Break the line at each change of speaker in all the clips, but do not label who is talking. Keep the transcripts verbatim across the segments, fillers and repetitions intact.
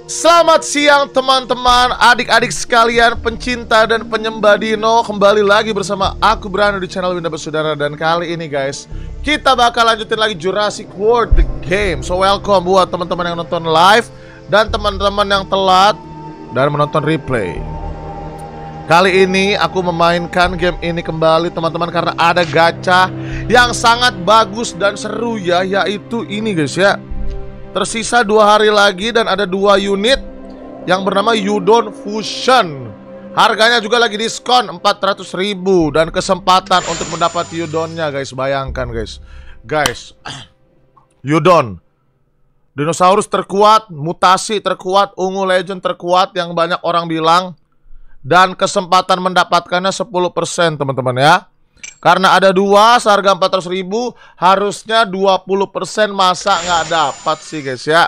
Selamat siang teman-teman, adik-adik sekalian, pencinta dan penyembah dino. Kembali lagi bersama aku Brando di channel Winda Bersaudara. Dan kali ini guys, kita bakal lanjutin lagi Jurassic World The Game. So welcome buat teman-teman yang nonton live dan teman-teman yang telat dan menonton replay. Kali ini aku memainkan game ini kembali teman-teman, karena ada gacha yang sangat bagus dan seru ya, yaitu ini guys ya. Tersisa dua hari lagi dan ada dua unit yang bernama Yudon Fusion. Harganya juga lagi diskon empat ratus ribu. Dan kesempatan untuk mendapat Yudonnya guys, bayangkan guys. Guys, Yudon, dinosaurus terkuat, mutasi terkuat, ungu legend terkuat yang banyak orang bilang. Dan kesempatan mendapatkannya sepuluh persen teman-teman ya. Karena ada dua seharga empat ratus ribu, harusnya dua puluh persen, masa nggak dapat sih guys ya.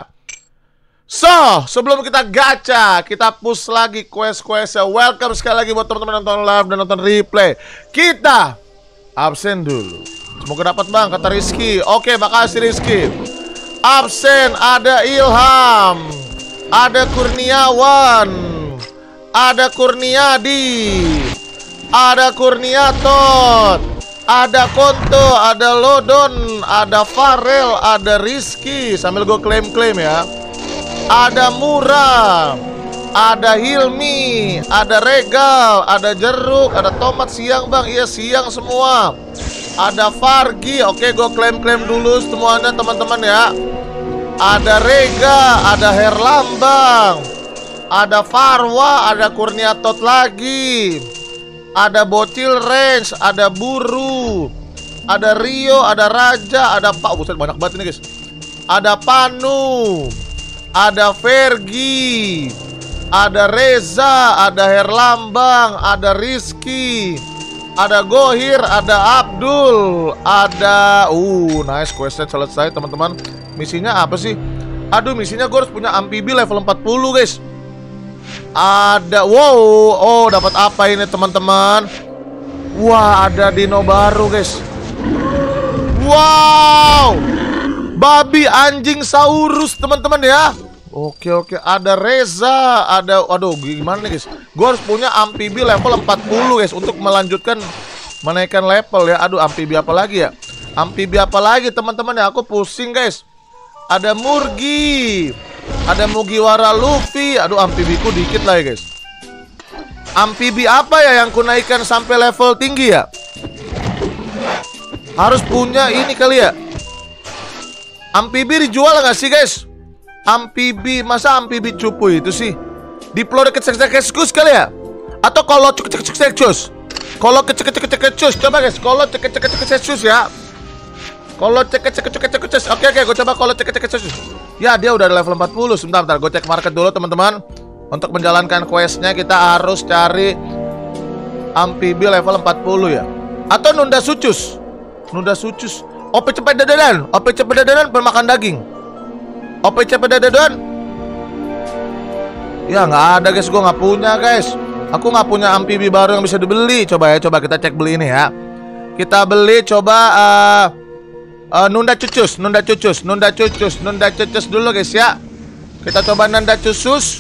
So, sebelum kita gacha, kita push lagi quest-questnya. Welcome sekali lagi buat teman-teman nonton live dan nonton replay. Kita absen dulu. Semoga dapat bang, kata Rizky. Oke, makasih Rizky. Absen, ada Ilham, ada Kurniawan, ada Kurniadi, ada Kurniatot, ada Konto, ada Lodon, ada Farel, ada Rizky. Sambil gue klaim-klaim ya. Ada Murah, ada Hilmi, ada Regal, ada Jeruk, ada Tomat. Siang bang, iya siang semua. Ada Fargi, oke gue klaim-klaim dulu semuanya teman-teman ya. Ada Rega, ada Herlambang, ada Farwa, ada Kurniatot lagi. Ada Bocil Range, ada Buru, ada Rio, ada Raja, ada Pak. Oh, buset, banyak banget ini guys. Ada Panu, ada Fergi, ada Reza, ada Herlambang, ada Rizky, ada Gohir, ada Abdul, ada uh nice, questnya selesai teman-teman. Misinya apa sih? Aduh, misinya gue harus punya amfibi level empat puluh guys. Ada, wow, oh dapat apa ini teman-teman? Wah, ada dino baru guys. Wow, babi anjing saurus teman-teman ya. Oke oke, ada Reza, ada, aduh gimana nih guys? Gue harus punya amfibi level empat puluh guys untuk melanjutkan menaikkan level ya. Aduh, amfibi apa lagi ya? Amfibi apa lagi teman-teman ya? Aku pusing guys. Ada Murgi, ada Mugiwara Luffy. Aduh, amfibiku dikit lah ya guys. Amfibi apa ya yang ku naikkan sampai level tinggi ya? Harus punya ini kali ya. Amfibi dijual gak sih guys? Amfibi, masa amfibi cupu itu sih? Diplo kecek-kecek-kecus kali ya? Atau kalau cek-cek-cek-cecus? Kalau kecek-cek-cecus, coba guys. Kalau cek-cek-cecus ya. Kalau cek-cek-cecus. Oke oke, gue coba kalau cek-cek-cecus. Ya, dia udah ada level empat puluh. Sebentar, bentar, gue cek market dulu teman-teman. Untuk menjalankan questnya kita harus cari amfibi level empat puluh ya. Atau Nunda Sucus. Nunda Sucus. O P cepet dadadan. O P cepet dadadan pemakan daging. O P cepet dadadan. Ya nggak ada guys, gue nggak punya guys. Aku nggak punya amfibi baru yang bisa dibeli. Coba ya, coba kita cek beli ini ya. Kita beli coba uh, Uh, Nunda Cucus, Nunda Cucus, Nunda Cucus, Nunda Cucus dulu guys ya. Kita coba Nunda Cucus.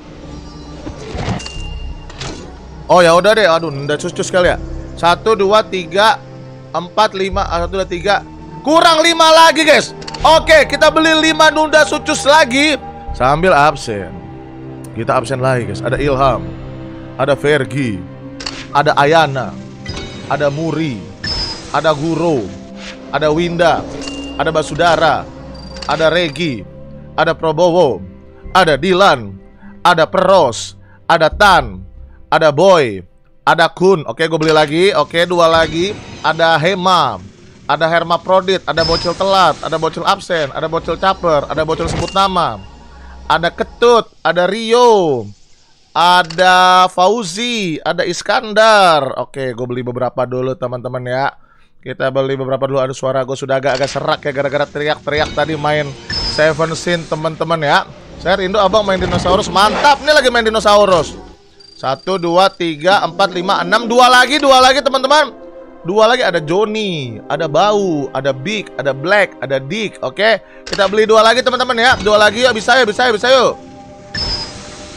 Oh ya udah deh, aduh Nunda Cucus kali ya. Satu, dua, tiga, empat, lima, satu, dua, tiga. Kurang lima lagi guys. Oke, kita beli lima Nunda Cucus lagi. Sambil absen. Kita absen lagi guys. Ada Ilham, ada Fergi, ada Ayana, ada Muri, ada Guru, ada Winda, ada Basudara, ada Regi, ada Probowo, ada Dilan, ada Peros, ada Tan, ada Boy, ada Kun. Oke, gue beli lagi. Oke, dua lagi. Ada Hema, ada Hermaprodit, ada Bocil Telat, ada Bocil Absen, ada Bocil Caper, ada Bocil Sebut Nama, ada Ketut, ada Rio, ada Fauzi, ada Iskandar. Oke, gue beli beberapa dulu teman-teman ya. Kita beli beberapa dulu. Ada suara gue sudah agak-agak serak ya, gara-gara teriak-teriak tadi main Seven Sin teman-teman ya. Saya rindu abang main dinosaurus. Mantap, nih lagi main dinosaurus. Satu, dua, tiga, empat, lima, enam. Dua lagi, dua lagi teman-teman. Dua lagi, ada Johnny, ada Bau, ada Big, ada Black, ada Dick. Oke, kita beli dua lagi teman-teman ya. Dua lagi yuk, bisa ya, bisa ya, bisa yuk.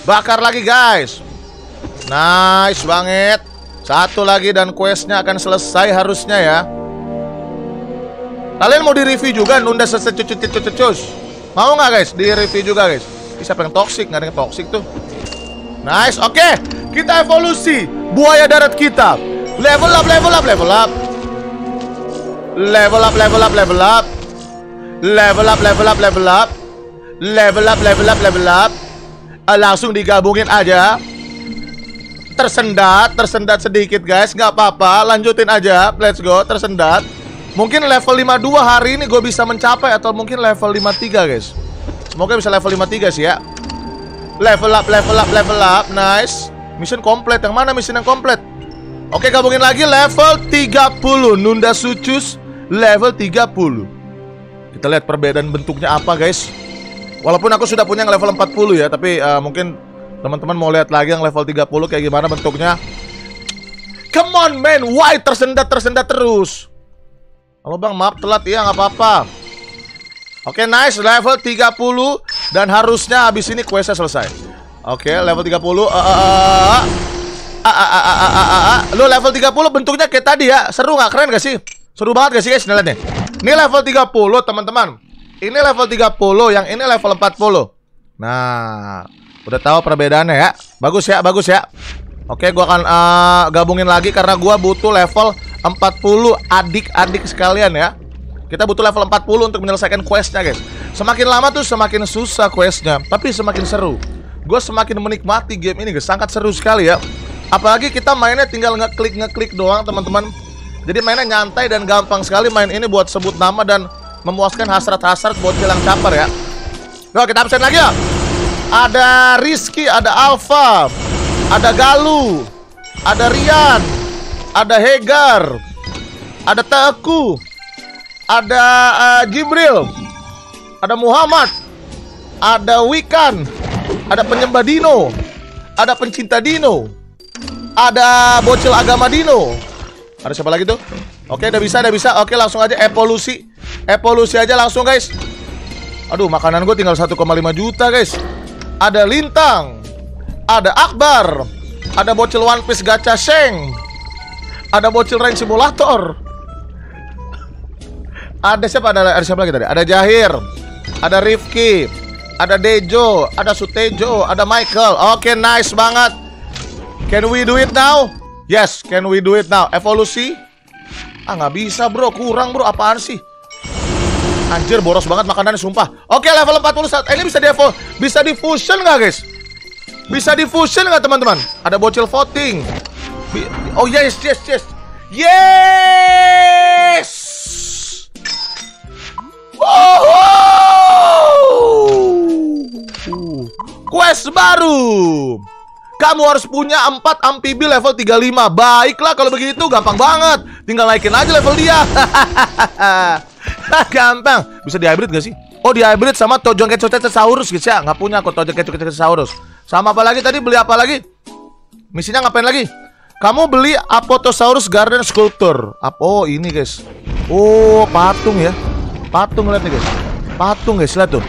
Bakar lagi guys. Nice banget. Satu lagi dan questnya akan selesai harusnya ya. Kalian mau di-review juga Nunda sesecucucucucus? Mau nggak guys? Di-review juga guys. Ini siapa yang toxic? Nggak ada yang toxic tuh. Nice, oke okay. Kita evolusi buaya darat kita. Level up, level up, level up. Level up, level up, level up. Level up, level up, level up. Level up, level up, level up. Langsung digabungin aja. Tersendat, tersendat sedikit guys. Nggak apa-apa, lanjutin aja. Let's go, tersendat. Mungkin level lima puluh dua hari ini gue bisa mencapai. Atau mungkin level lima puluh tiga guys. Semoga bisa level lima puluh tiga sih ya. Level up, level up, level up. Nice. Mission komplit. Yang mana mission yang komplit? Oke, gabungin lagi level tiga puluh. Nunda Sucus level tiga puluh. Kita lihat perbedaan bentuknya apa guys. Walaupun aku sudah punya yang level empat puluh ya. Tapi uh, mungkin teman-teman mau lihat lagi yang level tiga puluh kayak gimana bentuknya. Come on man. Why tersendat-tersendat terus? Halo bang, maaf telat ya, nggak apa-apa. Oke, nice, level tiga puluh. Dan harusnya habis ini questnya selesai. Oke, level tiga puluh. uh, uh, uh, uh, uh, uh, uh, uh, uh, uh. Lo level tiga puluh bentuknya kayak tadi ya. Seru nggak? Keren gak sih? Seru banget gak sih guys? Lihat nih. Ini level tiga puluh teman-teman. Ini level tiga puluh, yang ini level empat puluh. Nah, udah tahu perbedaannya ya. Bagus ya, bagus ya. Oke, gua akan uh, gabungin lagi karena gua butuh level empat puluh adik-adik sekalian ya. Kita butuh level empat puluh untuk menyelesaikan questnya guys. Semakin lama tuh semakin susah questnya, tapi semakin seru. Gue semakin menikmati game ini guys. Sangat seru sekali ya. Apalagi kita mainnya tinggal ngeklik-ngeklik doang teman-teman. Jadi mainnya nyantai dan gampang sekali main ini buat sebut nama dan memuaskan hasrat-hasrat buat bilang caper ya. Yuk kita absen lagi ya. Ada Rizky, ada Alpha, ada Galuh, ada Rian, ada Hegar, ada Teku, ada uh, Jibril, ada Muhammad, ada Wikan, ada penyembah Dino, ada pencinta Dino, ada bocil agama Dino. Ada siapa lagi tuh? Oke, udah bisa, udah bisa. Oke, langsung aja evolusi. Evolusi aja langsung guys. Aduh, makanan gue tinggal satu koma lima juta guys. Ada Lintang, ada Akbar, ada bocil One Piece Gacha Sheng, ada bocil Rank Simulator, ada siapa? Ada, ada siapa lagi tadi? Ada Jahir, ada Rifki, ada Dejo, ada Sutejo, ada Michael. Oke, nice banget. Can we do it now? Yes, can we do it now? Evolusi? Ah, nggak bisa bro, kurang bro, apaan sih? Anjir, boros banget makanannya, sumpah. Oke, level empat puluh satu. Eh, ini bisa di evo, bisa di fusion nggak guys? Bisa di fusion nggak teman-teman? Ada bocil voting. Oh yes, yes, yes, yes. Wow. Quest baru. Kamu harus punya empat amfibi level tiga puluh lima. Baiklah kalau begitu, gampang banget. Tinggal naikin aja level dia. Gampang. Bisa di-hybrid gak sih? Oh, di-hybrid sama Tojongketsutetsaurus guys ya. Nggak punya aku Tojongketsutetsaurus. Sama apa lagi tadi? Beli apa lagi? Misinya ngapain lagi? Kamu beli Apatosaurus Garden Sculpture. Oh, ini guys. Oh, patung ya. Patung, lihat nih guys. Patung guys, lihat tuh.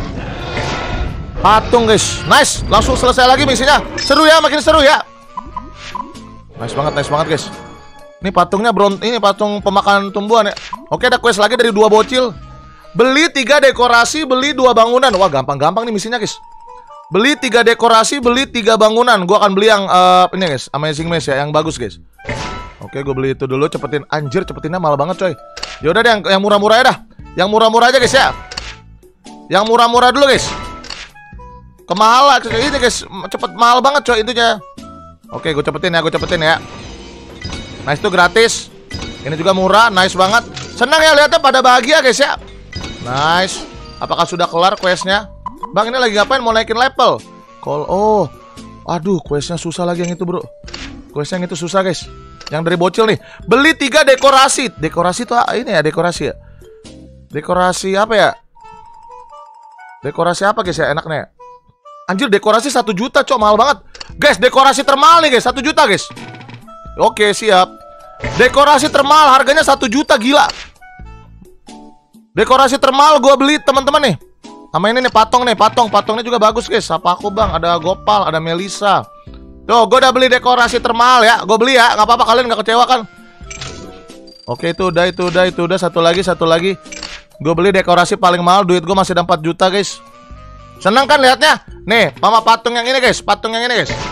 Patung guys. Nice. Langsung selesai lagi misinya. Seru ya, makin seru ya. Nice banget, nice banget guys. Ini patungnya bron, ini patung pemakan tumbuhan ya. Oke, ada quest lagi dari dua bocil. Beli tiga dekorasi, beli dua bangunan. Wah, gampang-gampang nih misinya guys. Beli tiga dekorasi, beli tiga bangunan. Gua akan beli yang uh, ini guys, Amazing Maze ya, yang bagus guys. Oke, gue beli itu dulu. Cepetin, anjir, cepetinnya mahal banget coy. Yaudah deh, yang yang murah-murah ya dah. Yang murah-murah aja guys ya. Yang murah-murah dulu guys. Kemahalan ini guys, cepet mahal banget coy intinya. Oke, gue cepetin ya, gue cepetin ya. Nice, itu gratis. Ini juga murah, nice banget. Senang ya lihatnya, pada bahagia guys ya. Nice. Apakah sudah kelar questnya? Bang, ini lagi ngapain? Mau naikin level? Call, oh, aduh, questnya susah lagi yang itu bro. Questnya yang itu susah guys. Yang dari bocil nih. Beli tiga dekorasi. Dekorasi tuh ini ya, dekorasi ya. Dekorasi apa ya? Dekorasi apa guys ya enaknya? Anjir, dekorasi satu juta cok, mahal banget. Guys, dekorasi termahal nih guys, satu juta guys. Oke, siap. Dekorasi termahal harganya satu juta, gila. Dekorasi termahal gue beli teman-teman nih. Sama ini nih Patong nih, Patong. Patongnya juga bagus guys. Apa aku bang? Ada Gopal, ada Melisa. Tuh, gue udah beli dekorasi termahal ya. Gue beli ya, nggak apa-apa, kalian nggak kecewa kan? Oke, itu udah, itu udah, itu udah. Satu lagi, satu lagi. Gue beli dekorasi paling mahal. Duit gue masih ada empat juta guys. Senang kan lihatnya? Nih, mama patung yang ini guys. Patung yang ini guys.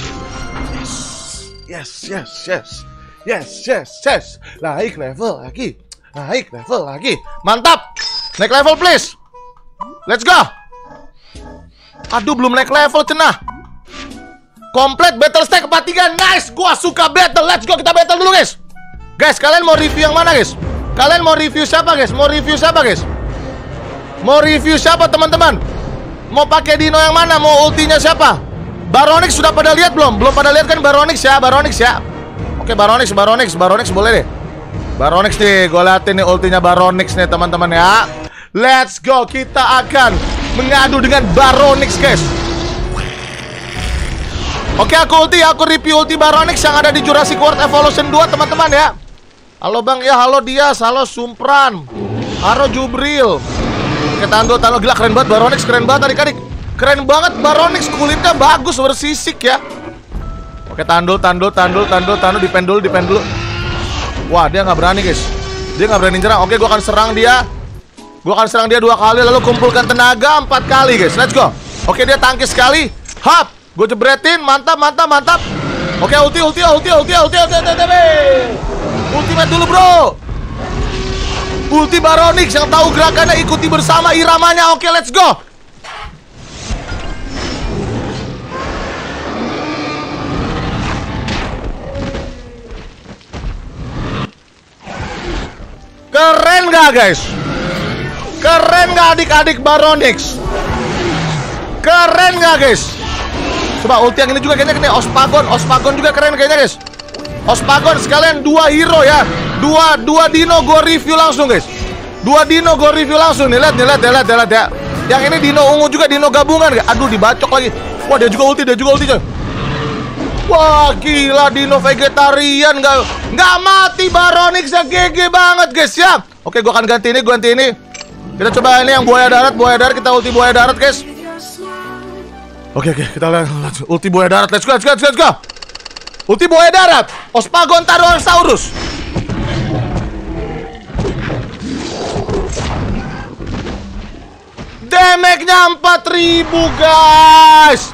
Yes, yes, yes. Yes, yes, yes. Naik level lagi. Naik level lagi. Mantap. Naik level please. Let's go. Aduh, belum naik level cenah. Komplit battle stack empat tiga. Nice. Gua suka battle. Let's go, kita battle dulu guys. Guys, kalian mau review yang mana guys? Kalian mau review siapa guys? Mau review siapa guys? Mau review siapa teman-teman? Mau pakai dino yang mana? Mau ultinya siapa? Baronix sudah pada lihat belum? Belum pada lihat kan Baronix ya? Baronix ya. Oke, Baronix, Baronix, Baronix boleh deh. Baronix nih, gue liatin nih ultinya Baronix nih teman-teman ya. Let's go, kita akan mengadu dengan Baronix guys. Oke, aku ulti, aku review ulti Baronix yang ada di Jurassic World Evolution dua teman-teman ya. Halo bang, ya halo Dias, halo Sumpran, halo Jubril. Oke, tandul, tandul, gila keren banget Baronix, keren banget adik-adik. Keren banget Baronix, kulitnya bagus, bersisik ya. Oke, tandul, tandul, tandul, tandul, tandul, dipen dulu, dipen dulu. Wah, dia nggak berani guys. Dia nggak berani nyerang. Oke, gue akan serang dia. Gue akan serang dia dua kali, lalu kumpulkan tenaga empat kali guys. Let's go. Oke, dia tangkis sekali. Hap, gue jebretin, mantap, mantap, mantap. Oke, ulti, ulti, ulti, ulti, ulti, ulti, ulti, ulti. Ultimate dulu bro. Ulti Baronix yang tahu gerakannya, ikuti bersama iramanya. Oke, let's go. Keren gak guys? Keren gak adik-adik Baronix? Keren gak guys? Coba ulti yang ini juga kayaknya kena Ospagon. Ospagon juga keren kayaknya guys. Ospagon sekalian dua hero ya. Dua, dua dino gue review langsung guys. Dua dino gue review langsung nih. Lihat, lihat, lihat, lihat ya. Yang ini dino ungu juga, dino gabungan gak? Aduh, dibacok lagi. Wah, dia juga ulti, dia juga ulti coy. Wah, gila dino vegetarian gak? Nggak mati Baronix ya, G G banget guys ya. Oke, gue akan ganti ini, gue ganti ini. Kita coba ini yang buaya darat, buaya darat, kita ulti buaya darat guys. Oke, oke, kita lihat ulti buaya darat. Let's go, let's go, let's go. Ulti buaya darat, Ospagon Tyrannosaurus. Damage-nya empat ribu guys.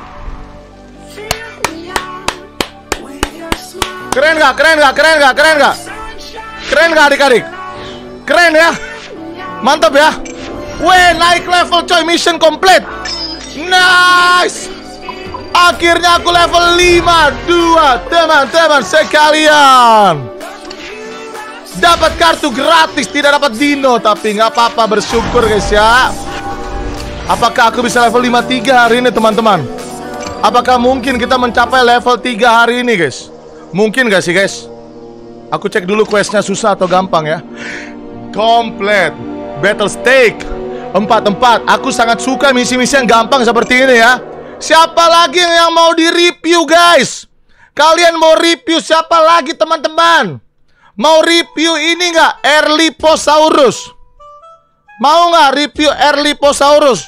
Keren gak? Keren gak? Keren gak? Keren gak? Keren gak adik-adik? Keren ya? Mantap ya? Weh, naik level coy, mission complete. Nice. Akhirnya aku level lima puluh dua teman-teman sekalian. Dapat kartu gratis, tidak dapat dino. Tapi nggak apa-apa, bersyukur guys ya. Apakah aku bisa level lima puluh tiga hari ini teman-teman? Apakah mungkin kita mencapai level tiga hari ini guys? Mungkin gak sih guys? Aku cek dulu questnya susah atau gampang ya. Komplit battle stake empat empat. Aku sangat suka misi-misi yang gampang seperti ini ya. Siapa lagi yang mau di review guys? Kalian mau review siapa lagi teman-teman? Mau review ini gak? Erliposaurus. Mau gak review Erliposaurus?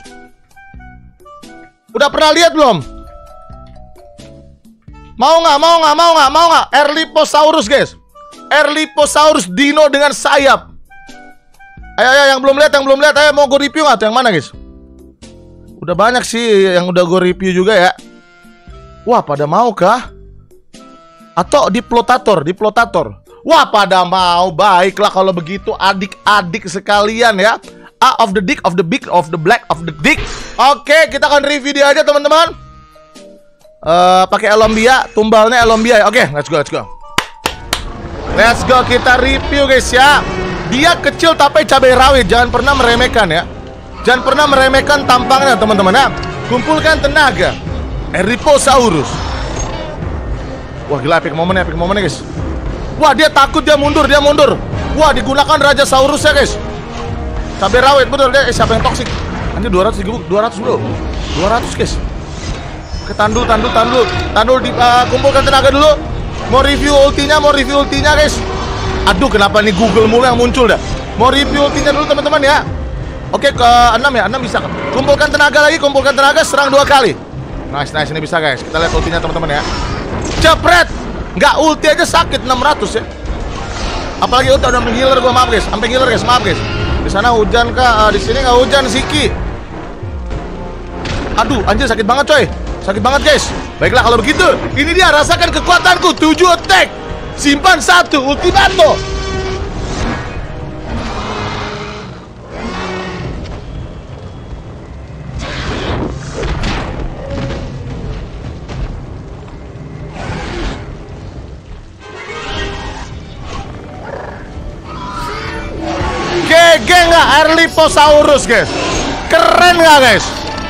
Udah pernah lihat belum? Mau nggak? Mau nggak? Mau nggak? Mau nggak? Erliposaurus guys. Erliposaurus dino dengan sayap. Ayo, ayo, yang belum lihat, yang belum lihat, ayo mau gue review nggak? Yang mana guys? Udah banyak sih yang udah gue review juga ya. Wah, pada mau kah? Atau diplotator, diplotator. Wah, pada mau. Baiklah kalau begitu adik-adik sekalian ya. A of the dick, of the big, of the black, of the dick. Oke, kita akan review dia aja teman-teman. Uh, pakai Elombia, tumbalnya Elombia ya. Oke, okay, let's go, let's go. Let's go, kita review guys ya. Dia kecil tapi cabai rawit, jangan pernah meremehkan ya. Jangan pernah meremehkan tampangnya teman-teman ya. Kumpulkan tenaga. Erliposaurus. Wah, gila epic momen, epic momen guys. Wah, dia takut, dia mundur, dia mundur. Wah, digunakan Raja Saurus ya guys. Cabai rawit, betul deh. Eh, siapa yang toksik? Nanti dua ratus ribu, dua ratus bro. dua ratus guys. Oke, tandul, tandul, tandul, tandul, di, uh, kumpulkan tenaga dulu. Mau review ultinya, mau review ultinya guys. Aduh, kenapa nih Google mulu yang muncul dah. Mau review ultinya dulu teman-teman ya. Oke, ke enam ya, enam bisa. Kumpulkan tenaga lagi, kumpulkan tenaga, serang dua kali. Nice, nice, ini bisa guys. Kita lihat ultinya teman-teman ya. Cepret. Nggak ulti aja sakit enam ratus ya. Apalagi ulti udah menghealer gua, maaf guys. Sampai healer guys, maaf guys. Di sana hujan kah? Uh, di sini nggak hujan, Siki. Aduh, anjir sakit banget coy. Sakit banget guys. Baiklah kalau begitu, ini dia rasakan kekuatanku. tujuh attack. Simpan satu ultimato. G G nggak Erliposaurus guys? Keren nggak guys?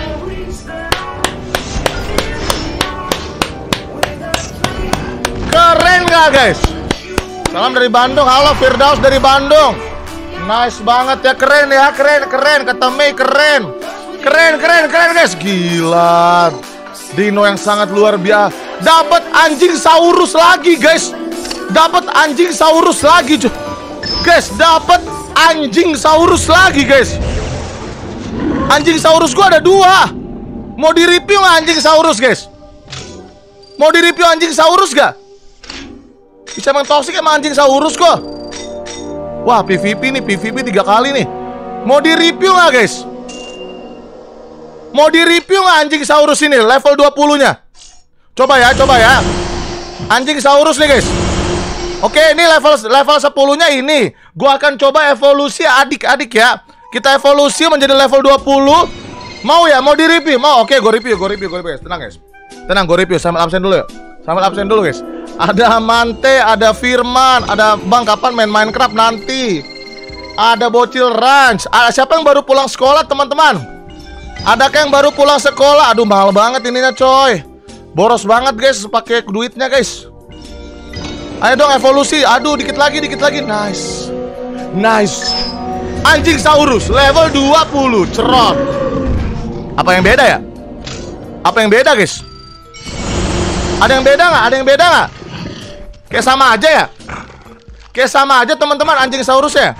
Keren nggak guys? Salam dari Bandung. Halo Firdaus dari Bandung. Nice banget ya, keren ya, keren keren. Kata Mei keren, keren keren keren guys. Gila, dino yang sangat luar biasa. Dapat anjing saurus lagi guys. Dapat anjing saurus lagi cuy. Guys, dapat anjing saurus lagi guys. Anjing saurus gua ada dua. Mau di review nggak anjing saurus guys? Mau di review anjing saurus gak? Bisa emang toxic emang anjing saurus kok. Wah, P V P nih, P V P tiga kali nih. Mau di review nggak guys? Mau di review nggak anjing saurus ini level dua puluh nya? Coba ya, coba ya. Anjing saurus nih guys. Oke, ini level level sepuluh nya ini. Gua akan coba evolusi adik-adik ya. Kita evolusi menjadi level dua puluh. Mau ya? Mau di review? Mau? Oke, gue review, gue review, gue review guys. Tenang guys. Tenang, gue review. Sambil absen dulu ya. Sambil absen dulu guys. Ada Mante, ada Firman, ada Bang kapan main Minecraft nanti. Ada Bocil Ranch. Ada siapa yang baru pulang sekolah teman-teman? Adakah yang baru pulang sekolah? Aduh, mahal banget ininya coy. Boros banget guys pakai duitnya guys. Ayo dong evolusi. Aduh, dikit lagi, dikit lagi. Nice. Nice. Anjing saurus level dua puluh. Cerot. Apa yang beda ya? Apa yang beda guys? Ada yang beda nggak? Ada yang beda nggak? Kayak sama aja ya? Kayak sama aja teman-teman anjing saurus ya?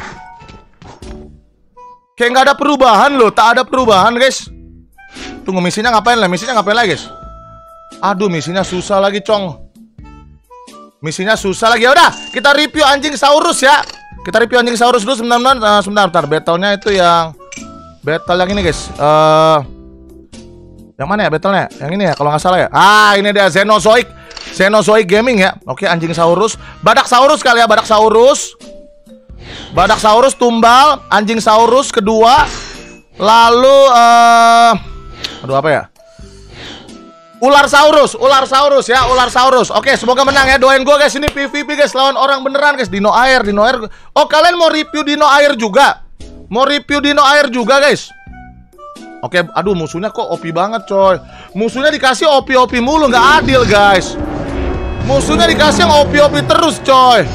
Kayak nggak ada perubahan loh. Tak ada perubahan guys. Tunggu, misinya ngapain lah? Misinya ngapain lagi guys? Aduh, misinya susah lagi cong. Misinya susah lagi. Ya udah, kita review anjing saurus ya. Kita review anjing saurus dulu sebentar, uh, sebentar, sebentar. Battle-nya itu yang battle yang ini guys. Uh, yang mana ya battle-nya? Yang ini ya kalau nggak salah ya. Ah, ini dia Xenozoic. Xenozoic Gaming ya. Oke, anjing saurus. Badak saurus kali ya, badak saurus. Badak saurus tumbal, anjing saurus kedua. Lalu uh, aduh apa ya? Ular saurus, ular saurus ya, ular saurus. Oke, semoga menang ya. Doain gue guys, ini P V P guys, lawan orang beneran guys. Dino air, dino air. Oh, kalian mau review dino air juga? Mau review dino air juga guys? Oke, aduh musuhnya kok O P banget coy. Musuhnya dikasih O P-O P mulu, nggak adil guys. Musuhnya dikasih yang O P-O P terus coy.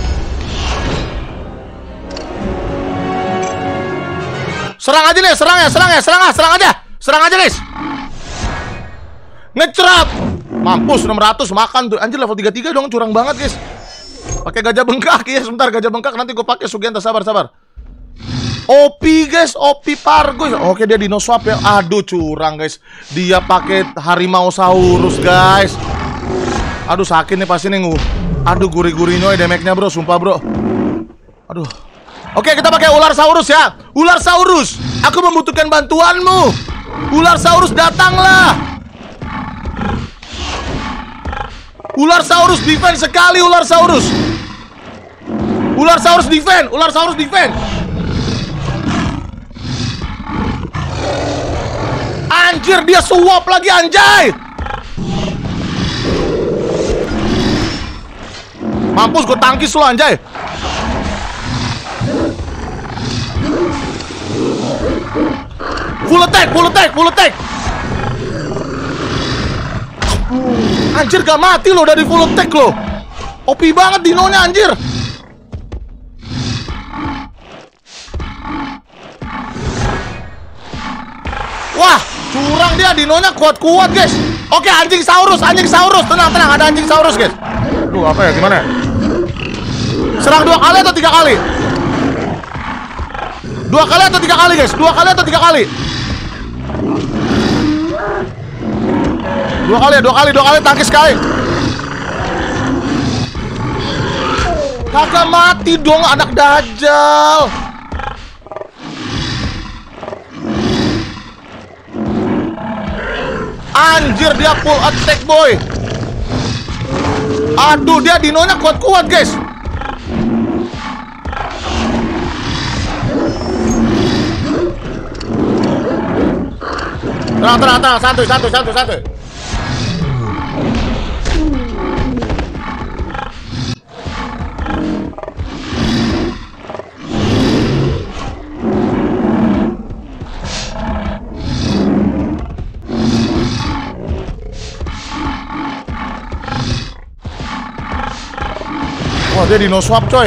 Serang aja nih, serang ya, serang ya, serang ah, serang aja. Serang aja guys. Ngecerap. Mampus enam ratus makan tuh. Anjir level tiga puluh tiga dong, curang banget guys. Pakai gajah bengkak ya, sebentar gajah bengkak nanti gue pakai Sugianta, sabar sabar. O P guys, O P Pargo. Oke, dia dino swap ya. Aduh, curang guys. Dia pakai harimau saurus guys. Aduh, sakit nih pasti nih. Aduh, gurih-gurihnya damage-nya bro, sumpah bro. Aduh. Oke, kita pakai ular saurus ya. Ular saurus, aku membutuhkan bantuanmu. Ular saurus, datanglah. Ular saurus defense sekali, ular saurus. Ular saurus defense, ular saurus defense. Anjir, dia suap lagi anjay. Mampus, gue tangkis lo anjay. Full attack, full attack, full attack. Anjir, gak mati lo dari full attack lo. O P banget dinonya anjir. Wah, curang dia, dinonya kuat-kuat guys. Oke, anjing saurus, anjing saurus. Tenang, tenang, ada anjing saurus guys. Duh, apa ya, gimana ya? Serang dua kali atau tiga kali? Dua kali atau tiga kali guys? Dua kali atau tiga kali? Dua kali, dua kali, dua kali, tangkis sekali. Kagak mati dong anak dajjal. Anjir, dia full attack boy. Aduh, dia dinonya kuat-kuat guys. Tenang, tenang, tenang, santuy, santuy, santuy, santuy. Wah, dia dino swap coy.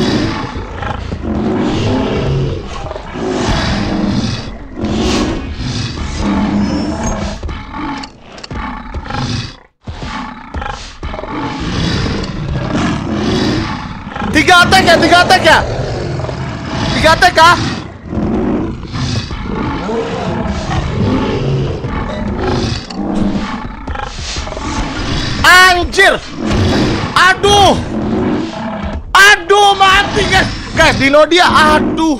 Tiga attack ya, tiga attack ya. Tiga attack kah? Anjir. Aduh. Aduh, mati guys. Guys, dino dia, aduh.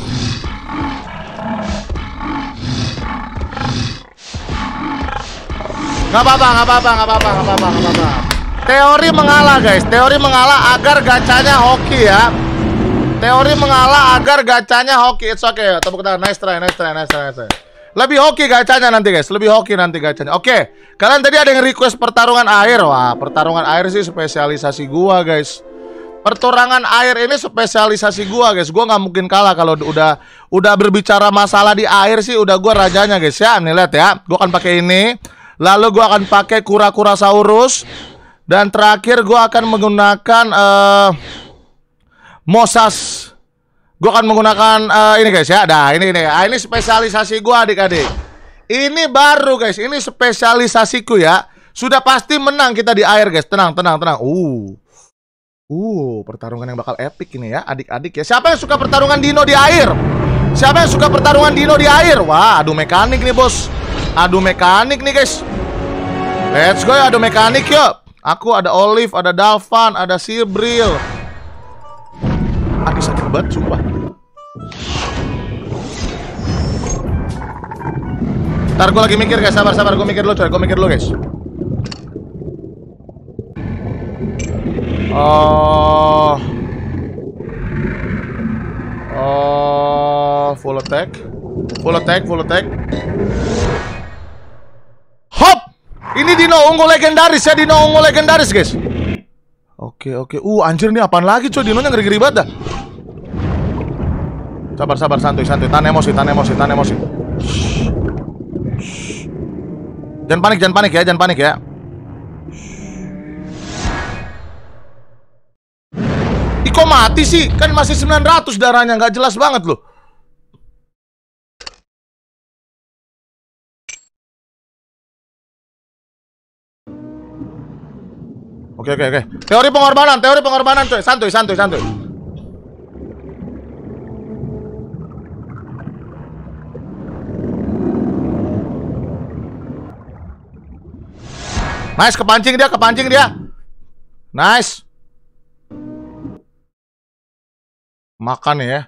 Gak apa-apa, gak apa-apa, gak apa-apa, gak apa-apa, gak apa-apa. Teori mengalah guys, teori mengalah agar gacanya hoki ya. Teori mengalah agar gacanya hoki. It's okay, tepuk tangan, nice try, nice try, nice try, nice try. Lebih hoki gacanya nanti guys, lebih hoki nanti gacanya. Oke, kalian tadi ada yang request pertarungan air. Wah, pertarungan air sih spesialisasi gua guys. Pertarungan air ini spesialisasi gua guys. Gua nggak mungkin kalah kalau udah udah berbicara masalah di air sih, udah gua rajanya guys ya. Nih lihat ya, gua akan pakai ini. Lalu gua akan pakai Kura-Kurasaurus. Dan terakhir gue akan menggunakan uh, Mosas. Gue akan menggunakan uh, ini guys ya. Nah ini ini, ah, ini spesialisasi gue adik-adik. Ini baru guys, ini spesialisasiku ya. Sudah pasti menang kita di air guys. Tenang, tenang, tenang. Uh, uh, pertarungan yang bakal epic ini ya, adik-adik ya. Siapa yang suka pertarungan dino di air? Siapa yang suka pertarungan dino di air? Wah, adu mekanik nih bos. Adu mekanik nih guys. Let's go ya, adu mekanik yuk. Aku ada Olive, ada Dalvan, ada Sibril. Aduh sakit banget, sumpah. Ntar gue lagi mikir guys, sabar, sabar. Gue mikir dulu coy, gue mikir dulu guys. Oh, oh, full attack, full attack, full attack. Hop! Ini dino unggul legendaris ya, dino unggul legendaris guys. Oke oke, uh anjir nih apaan lagi coy, dinonya ngeri-ngeri banget dah. Sabar sabar, santuy santuy, tahan emosi, tahan emosi, tahan emosi. Shh. Shh. Jangan panik, jangan panik ya, jangan panik ya. Ih kok mati sih, kan masih sembilan ratus darahnya, nggak jelas banget loh. Oke oke oke. Teori pengorbanan, teori pengorbanan coy. Santuy santuy santuy. Nice, kepancing dia, kepancing dia. Nice. Makan ya.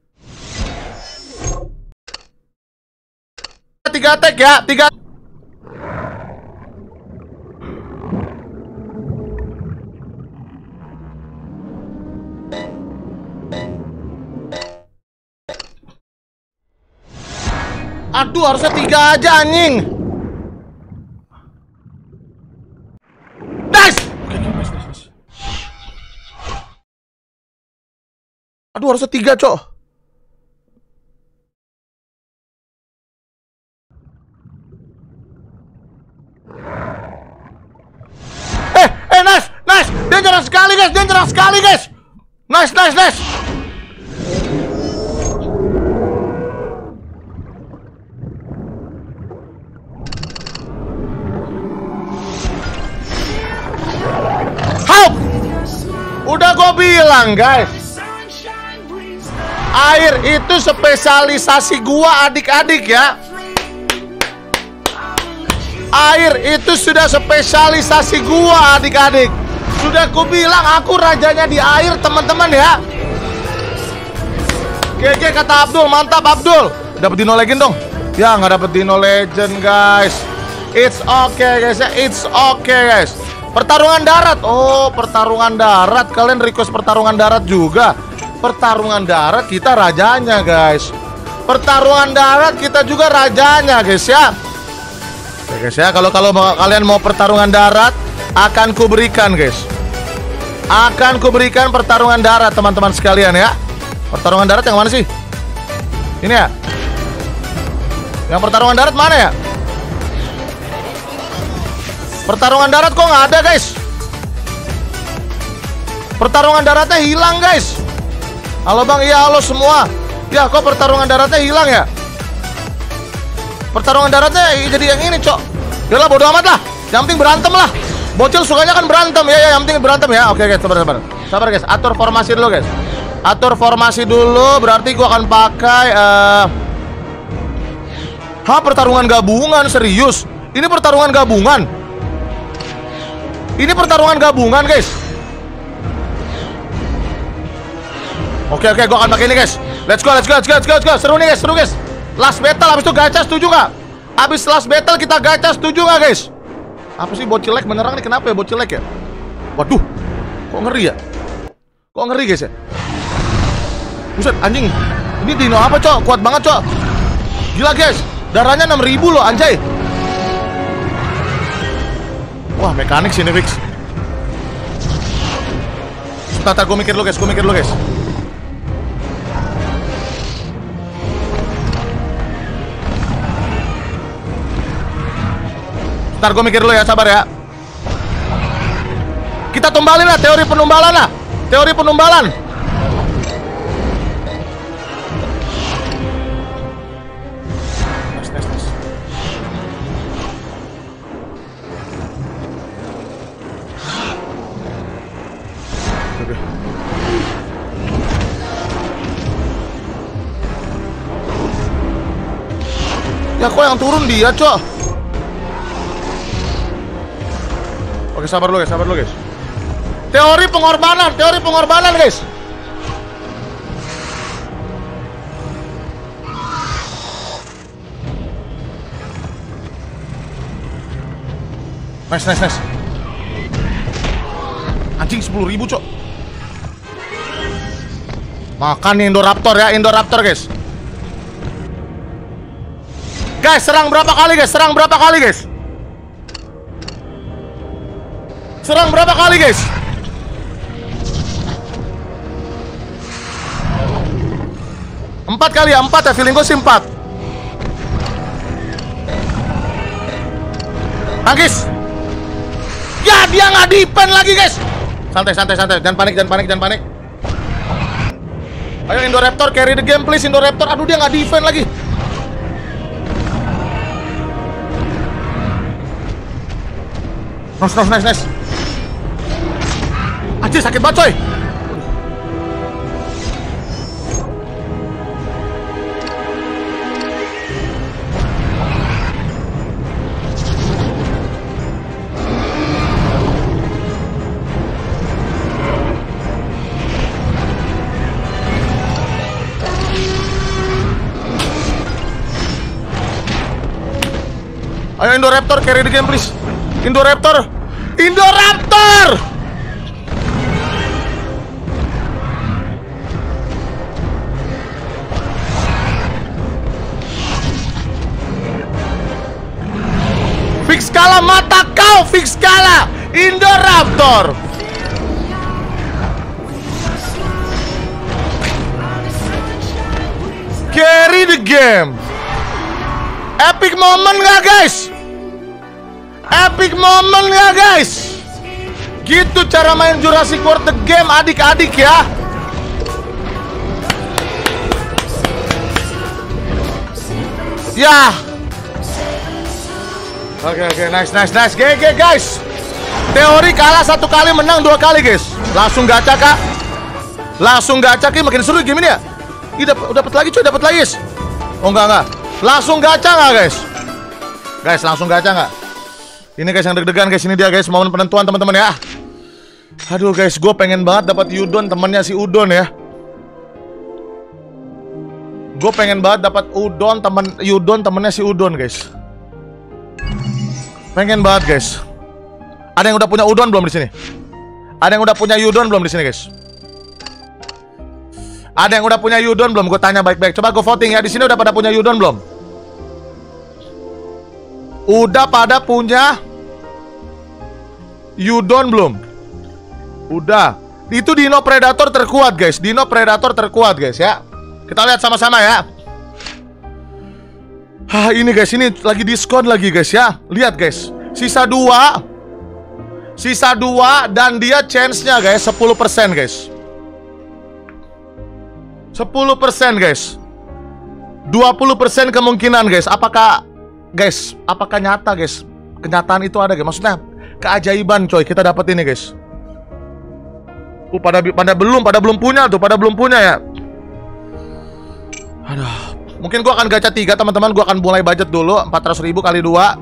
Tiga attack ya, tiga. Aduh, harusnya tiga aja anjing. Nice. Aduh, harusnya tiga, cok. Eh, eh, nice, nice. Dangerous sekali, guys. Dangerous sekali, guys. Nice, nice, nice. Udah gue bilang guys, Air itu spesialisasi gua adik-adik ya. Air itu sudah spesialisasi gua adik-adik. Sudah ku bilang aku rajanya di air teman-teman ya. G G kata Abdul, mantap Abdul. Dapat Dino Legend dong. Ya nggak dapat Dino Legend guys. It's okay guys ya, it's okay guys. Pertarungan darat. Oh pertarungan darat. Kalian request pertarungan darat juga. Pertarungan darat kita rajanya guys. Pertarungan darat kita juga rajanya guys ya. Oke guys ya, kalau kalau mau, kalian mau pertarungan darat, akan kuberikan guys. Akan kuberikan pertarungan darat teman-teman sekalian ya. Pertarungan darat yang mana sih? Ini ya. Yang pertarungan darat mana ya? Pertarungan darat kok nggak ada guys. Pertarungan daratnya hilang guys. Halo bang, iya halo semua. Ya kok pertarungan daratnya hilang ya? Pertarungan daratnya jadi yang ini cok. Yalah bodo amat lah. Yang penting berantem lah. Bocil sukanya kan berantem ya, ya yang penting berantem ya. Oke guys, sabar sabar. Sabar guys, atur formasi dulu guys. Atur formasi dulu, berarti gua akan pakai uh... Hah, pertarungan gabungan, serius? Ini pertarungan gabungan. Ini pertarungan gabungan guys. Oke oke, gua akan pakai ini guys. Let's go, let's go, let's go, let's go, let's go. Seru nih guys, seru guys. Last battle, habis itu gacha, setuju nggak? Habis last battle kita gacha, setuju nggak guys? Apa sih bocil lag menyerang nih? Kenapa ya bocil lag ya? Waduh, kok ngeri ya? Kok ngeri guys ya? Buset, anjing. Ini dino apa cok? Kuat banget cok. Gila guys, darahnya enam ribu loh anjay. Wah mekanik sini fix. Tata gue mikir lo guys, gue mikir lo guys. Ntar gue mikir dulu ya, sabar ya. Kita tumbalin lah, teori penumbalan lah. Teori penumbalan. Nice, nice, nice. Oke. Ya kok yang turun dia, cok. Oke, sabar lu guys, sabar lu guys. Teori pengorbanan, teori pengorbanan guys. Nice, nice, nice. Anjing sepuluh ribu cok. Makan nih Indoraptor ya, Indoraptor guys. Guys, serang berapa kali guys? Serang berapa kali guys? Serang berapa kali guys? Empat kali ya, empat ya, feeling gue sih empat. Tangkis. Ya dia nggak defend lagi guys. Santai santai santai, jangan panik jangan panik jangan panik. Ayo Indoraptor carry the game please Indoraptor. Aduh dia nggak defend lagi. Nice nice nice nice. Anjir sakit banget coy. Ayo Indoraptor carry the game please. Indoraptor. Indoraptor. Fix skala mata kau, fix skala Indoraptor. Carry the game. Epic moment gak guys? Epic moment gak guys? Gitu cara main Jurassic World The Game adik-adik ya. Ya. Oke oke nice nice nice. G G guys. Teori kalah satu kali menang dua kali guys. Langsung gacha kak. Langsung gacha ki makin seru game ini ya. Ih, dapat dapat lagi cuy, dapat lagi guys. Oh enggak enggak. Langsung gacha nggak guys? Guys, langsung gacha nggak? Ini guys yang deg-degan guys, ini dia guys, momen penentuan teman-teman ya. Aduh guys, gue pengen banget dapat Yudon temannya si Udon ya. Gue pengen banget dapat Udon teman Yudon temennya si Udon guys. Pengen banget guys. Ada yang udah punya Udon belum di sini? Ada yang udah punya Yudon belum di sini guys? Ada yang udah punya Yudon belum? Gue tanya baik-baik. Coba gue voting ya. Di sini udah pada punya Yudon belum? Udah pada punya Yudon belum? Udah. Itu Dino Predator terkuat guys. Dino Predator terkuat guys ya. Kita lihat sama-sama ya. Hah, ini guys, ini lagi diskon lagi guys ya. Lihat guys. Sisa dua. Sisa dua dan dia chance-nya guys sepuluh persen guys. sepuluh persen guys. dua puluh persen kemungkinan guys. Apakah guys, apakah nyata guys? Kenyataan itu ada guys. Maksudnya keajaiban coy, kita dapat ini guys. Uh, pada pada belum, pada belum punya tuh, pada belum punya ya. Aduh, mungkin gua akan gacha tiga teman-teman. Gua akan mulai budget dulu empat ratus ribu kali dua,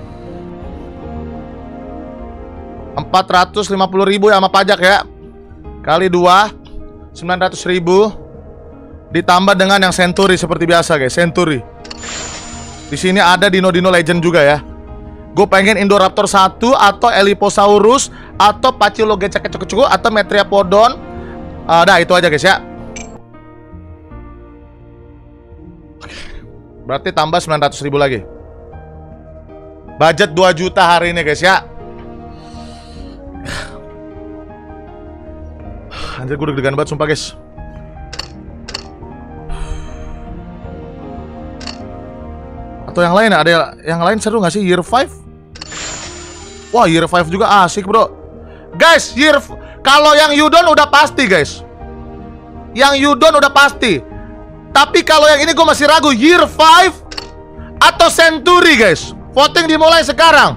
empat ratus lima puluh ribu ya sama pajak ya. Kali dua, sembilan ratus ribu. Ditambah dengan yang Century seperti biasa guys, Century. Di sini ada Dino-Dino Legend juga ya. Gue pengen Indoraptor satu atau Eliposaurus atau Pachylogecek atau Metriapodon. Uh, dah itu aja guys ya. Berarti tambah sembilan ratus ribu lagi. Budget dua juta hari ini guys ya. Anjir, gue deg-degan banget sumpah guys. Atau yang lain, ada yang lain seru gak sih? Year five? Wah, Year five juga asik bro. Guys, Year kalau yang Yudon udah pasti guys. Yang Yudon udah pasti. Tapi kalau yang ini gue masih ragu, Year five atau Century guys. Voting dimulai sekarang.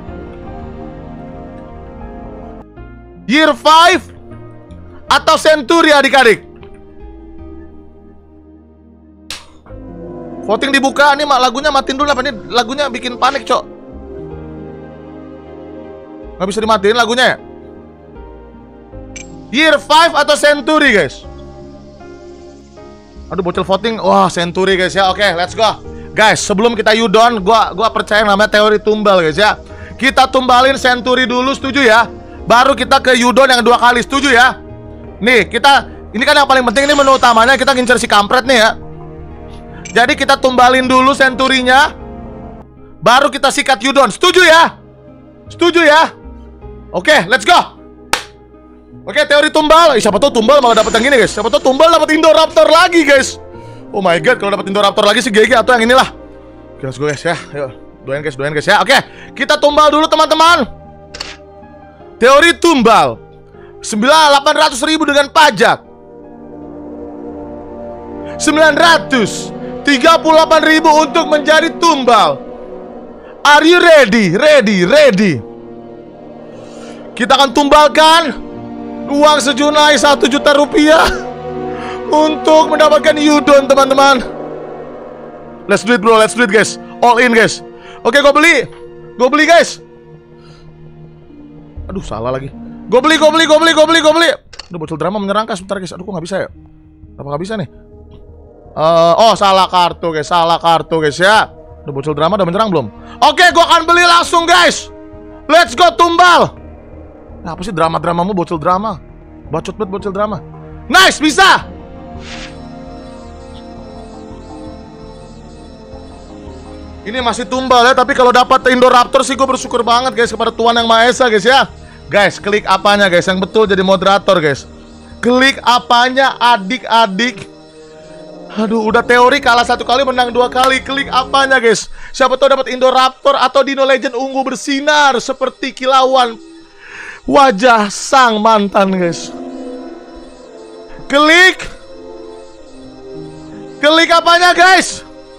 Year five atau Century adik-adik. Voting dibuka, nih mak lagunya matiin dulu apa nih? Lagunya bikin panik, cok. Nggak bisa dimatiin lagunya ya? Year five atau Century, guys? Aduh, bocil voting. Wah, Century, guys ya. Oke, let's go. Guys, sebelum kita Yudon, gua gua percaya namanya teori tumbal, guys ya. Kita tumbalin Century dulu, setuju ya? Baru kita ke Yudon yang dua kali, setuju ya? Nih, kita ini kan yang paling penting, ini menu utamanya kita ngincer si kampret nih ya. Jadi kita tumbalin dulu Century-nya, baru kita sikat Yudon. Setuju ya? Setuju ya? Oke, let's go. Oke, teori tumbal. Eh, siapa tahu tumbal malah dapat yang ini, guys. Siapa tahu tumbal dapat Indoraptor lagi, guys. Oh my god, kalau dapat Indoraptor lagi sih G G atau yang inilah. Oke, let's go guys ya. Yuk, doain guys, doain guys ya. Oke, kita tumbal dulu teman-teman. Teori tumbal. sembilan delapan ratus ribu dengan pajak. sembilan ratus tiga puluh delapan ribu untuk menjadi tumbal. Are you ready? Ready, ready. Kita akan tumbalkan uang sejumlah satu juta rupiah untuk mendapatkan Yudon, teman-teman. Let's do it bro, let's do it guys. All in guys. Oke, gue beli. Gue beli guys. Aduh, salah lagi. Gue beli, gue beli, gue beli, gue beli, gue beli. Aduh, bocil drama menyerangkan sebentar guys. Aduh, kok nggak bisa ya? Apa nggak bisa nih? Uh, oh, salah kartu guys, salah kartu guys ya. Udah bocil drama udah menyerang belum? Oke, gua akan beli langsung guys. Let's go tumbal. Nah, apa sih drama-dramamu bocil drama? Bacot banget bocil drama. Nice, bisa. Ini masih tumbal ya, tapi kalau dapat Indoraptor sih gue bersyukur banget guys kepada Tuhan Yang Maha Esa guys ya. Guys, klik apanya guys yang betul jadi moderator guys. Klik apanya adik-adik. Aduh, udah teori kalah satu kali menang dua kali. Klik apanya guys? Siapa tahu dapat Indoraptor atau Dino Legend ungu bersinar seperti kilauan wajah sang mantan guys. Klik. Klik apanya guys?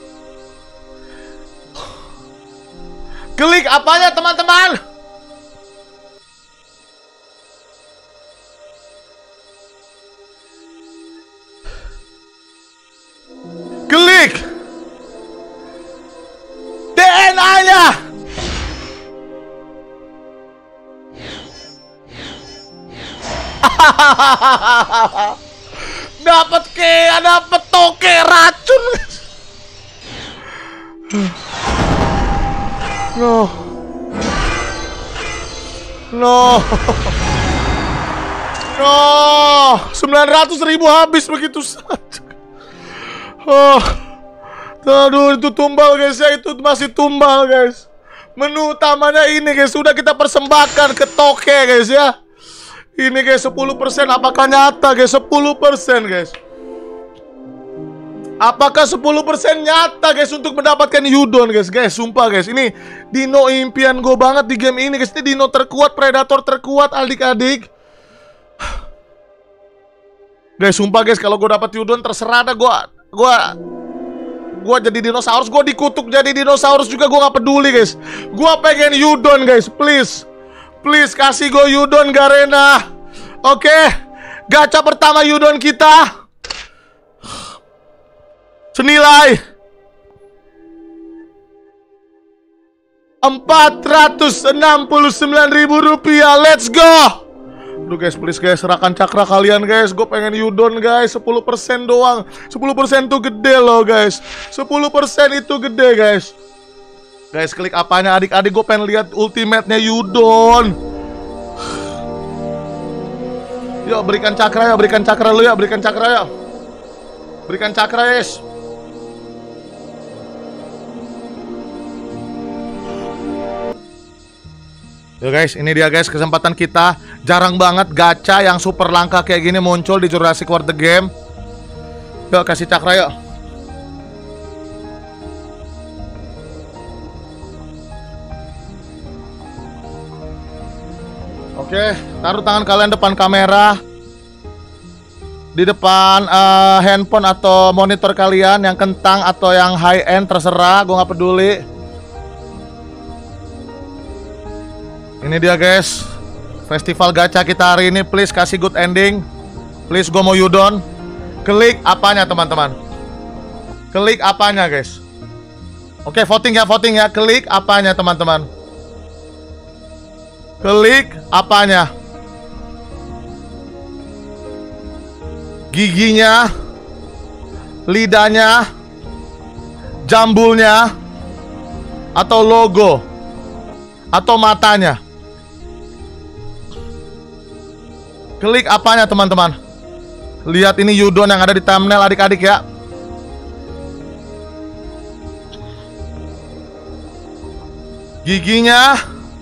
Klik apanya teman-teman? Dapat kea, dapat toke racun. No. No. No. sembilan ratus ribu habis begitu saja. Oh. Aduh, itu tumbal guys ya, itu masih tumbal guys. Menu utamanya ini guys, sudah kita persembahkan ke toke guys ya. Ini guys sepuluh persen, apakah nyata guys? sepuluh persen guys. Apakah sepuluh persen nyata guys untuk mendapatkan Yudon guys? Guys, sumpah guys, ini dino impian gue banget di game ini guys. Ini dino terkuat, predator terkuat adik-adik. Guys, sumpah guys, kalau gue dapat Yudon terserah dah gue. Gue Gue jadi dinosaurus, gue dikutuk jadi dinosaurus juga, gue gak peduli guys. Gue pengen Yudon guys, please. Please kasih gue Yudon Garena. Oke, okay. Gacha pertama Yudon kita senilai empat ratus enam puluh sembilan ribu rupiah. Let's go. Aduh guys, please guys, serahkan cakra kalian guys. Gue pengen Yudon guys, sepuluh persen doang. sepuluh persen itu gede loh guys. sepuluh persen itu gede guys. Guys, klik apanya adik-adik, gue pengen lihat ultimate-nya Yudon. Yuk, berikan cakra ya, berikan cakra lu ya, berikan cakra ya. Berikan cakra guys. Yo guys, ini dia guys, kesempatan kita. Jarang banget gacha yang super langka kayak gini muncul di Jurassic World The Game. Yuk, kasih cakra yuk. Oke, taruh tangan kalian depan kamera. Di depan uh, handphone atau monitor kalian, yang kentang atau yang high end terserah, gue gak peduli. Ini dia guys, festival gacha kita hari ini. Please kasih good ending. Please, gue mau Yudon. Klik apanya teman-teman? Klik apanya guys? Oke, voting ya, voting ya. Klik apanya teman-teman? Klik apanya? Giginya, lidahnya, jambulnya, atau logo, atau matanya? Klik apanya teman-teman? Lihat ini Yudon yang ada di thumbnail adik-adik ya. Giginya,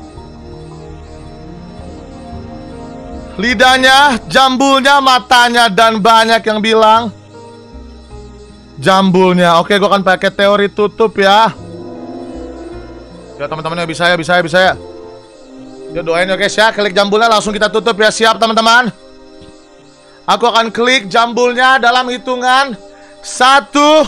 lidahnya, jambulnya, matanya, dan banyak yang bilang jambulnya. Oke, gue akan pakai teori tutup ya. Ya teman-teman ya, bisa ya, bisa ya, bisa ya. Ya doain ya guys ya, klik jambulnya langsung kita tutup ya. Siap teman-teman? Aku akan klik jambulnya dalam hitungan satu,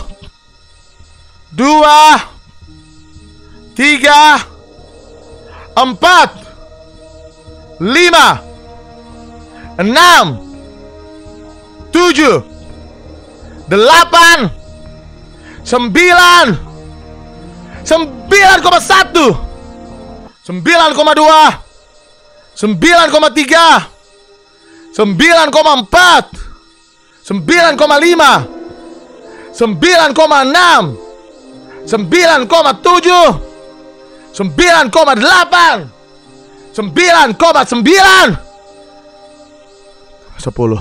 dua, tiga, empat, lima, enam, tujuh, delapan, sembilan, sembilan koma satu, sembilan koma dua, sembilan koma tiga, sembilan koma empat, sembilan koma lima, sembilan koma enam, sembilan koma tujuh, sembilan koma delapan, sembilan koma sembilan, sepuluh.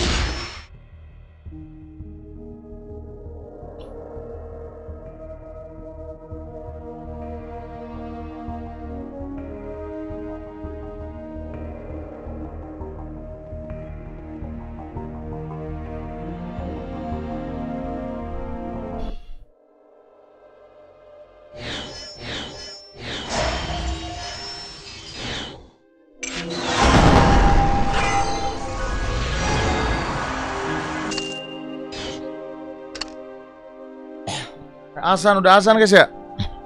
Azan, udah azan guys ya.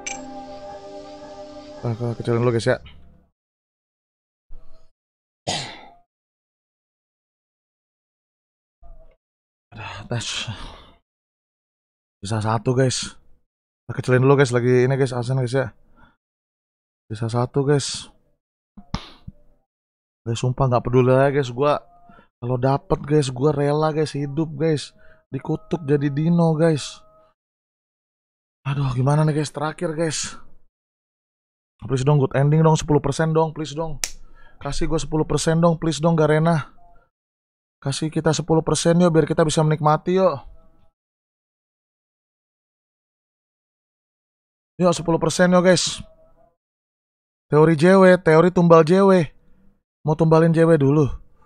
Aku kecilin dulu guys ya. Tes. Bisa satu guys. Kita kecilin dulu guys, lagi ini guys, azan guys ya. Bisa satu guys. Guys, sumpah nggak peduli ya guys, gua Kalau dapet guys, gue rela guys hidup guys. Dikutuk jadi dino guys. Aduh, gimana nih guys, terakhir guys. Please dong, good ending dong, sepuluh persen dong, please dong. Kasih gue sepuluh persen dong, please dong Garena. Kasih kita sepuluh persen yuk, biar kita bisa menikmati yuk. Yuk, sepuluh persen yuk guys. Teori J W, teori tumbal J W. Mau tumbalin J W dulu.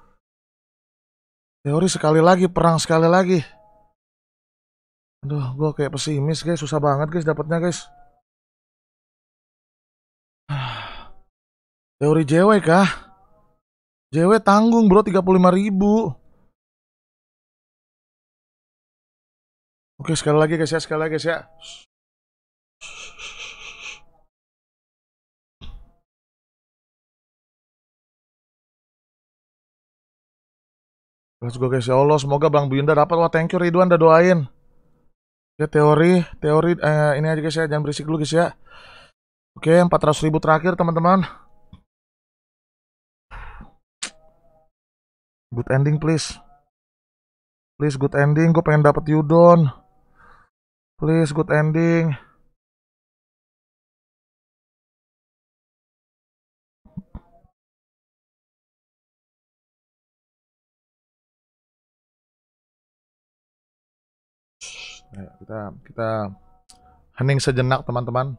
Teori sekali lagi, perang sekali lagi. Aduh, gue kayak pesimis guys, susah banget guys dapatnya guys. Teori J W kah? J W tanggung bro, tiga puluh lima ribu. Oke, sekali lagi guys ya, sekali lagi guys ya. Let's go guys, ya Allah, semoga Bang Buyunda dapat. Wah, thank you Ridwan udah doain. Ya, teori, teori eh, ini aja guys ya, jangan berisik dulu guys ya. Oke, empat ratus ribu terakhir teman-teman. Good ending please. Please good ending, gue pengen dapat Yudon. Please good ending. Ayo, kita kita hening sejenak teman-teman.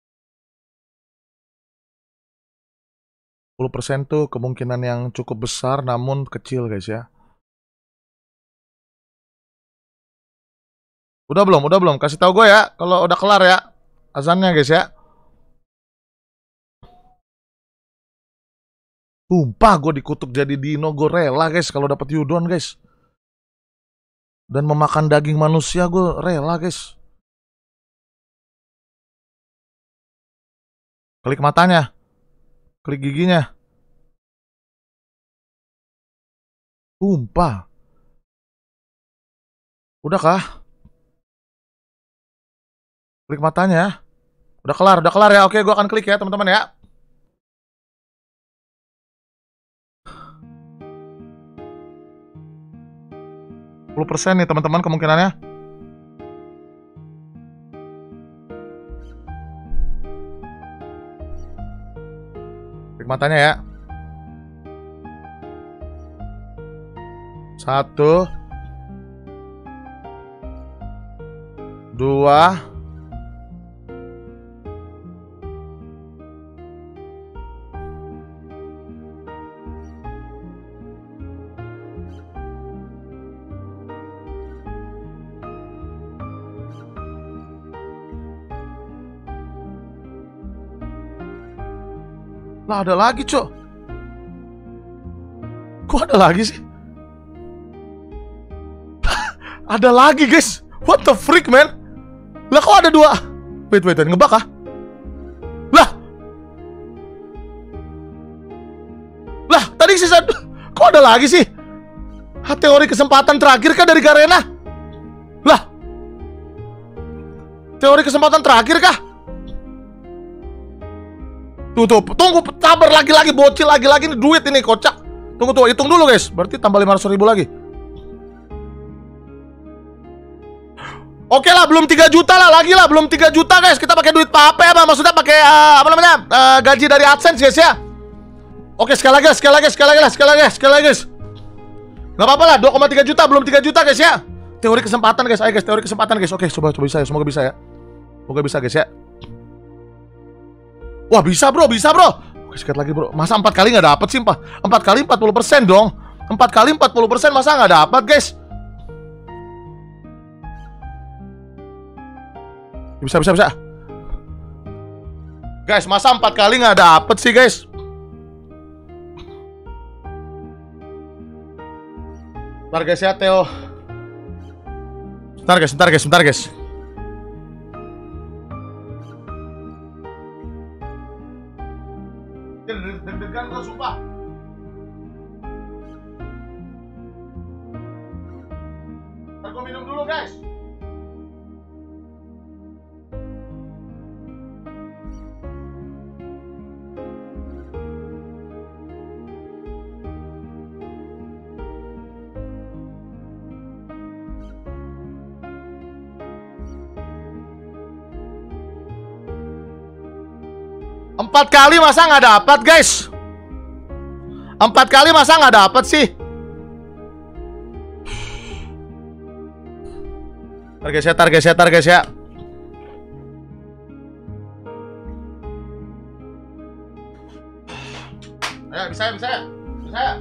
sepuluh persen tuh kemungkinan yang cukup besar namun kecil guys ya. Udah belum? Udah belum? Kasih tahu gue ya kalau udah kelar ya azannya guys ya. Sumpah gue dikutuk jadi dino, gue rela guys kalau dapat Yudon guys. Dan memakan daging manusia gue rela guys. Klik matanya. Klik giginya. Sumpah. Udah kah? Klik matanya. Udah kelar, udah kelar ya. Oke, gue akan klik ya teman-teman ya. sepuluh persen nih teman-teman kemungkinannya. Klik matanya ya. Satu. Dua. Lah ada lagi cok. Kok ada lagi sih? Ada lagi guys. What the freak man? Lah kok ada dua? Wait wait wait, ngebak ah? Lah. Lah tadi sisa. Kok ada lagi sih? Ha, teori kesempatan terakhir kah dari Garena? Lah. Teori kesempatan terakhir kah? Tuh, tuh, tunggu, sabar lagi-lagi, bocil lagi-lagi, ini duit ini, kocak. Tunggu, tuh, hitung dulu guys, berarti tambah lima ratus ribu lagi. Oke lah, belum tiga juta lah, lagi lah, belum tiga juta guys. Kita pakai duit pape apa, maksudnya pakai, uh, apa namanya, uh, gaji dari AdSense guys ya. Oke, sekali lagi, sekali lagi, sekali lagi, sekali lagi, sekali lagi guys. Gak apa-apa lah, dua koma tiga juta, belum tiga juta guys ya. Teori kesempatan guys, ayo guys, teori kesempatan guys. Oke, coba, coba bisa ya, semoga bisa ya. Semoga bisa guys ya. Wah bisa bro, bisa bro. Oke, sekali lagi bro. Masa empat kali nggak dapet sih? Empat kali empat puluh persen dong. Empat kali empat puluh persen masa nggak dapet guys? Bisa, bisa, bisa. Guys, masa empat kali nggak dapet sih guys? Bentar guys ya, Theo. Bentar guys, bentar guys, bentar guys. Deg-degan gue sumpah. Ntar gue minum dulu guys. Empat kali masa nggak dapat, guys? Empat kali masa nggak dapat sih? Tar guys ya, tar guys ya, tar guys ya. Ayo, bisa ya, bisa ya, bisa ya.